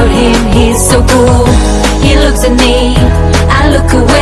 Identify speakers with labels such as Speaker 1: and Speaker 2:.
Speaker 1: about him, he's so cool. He looks at me, I look away.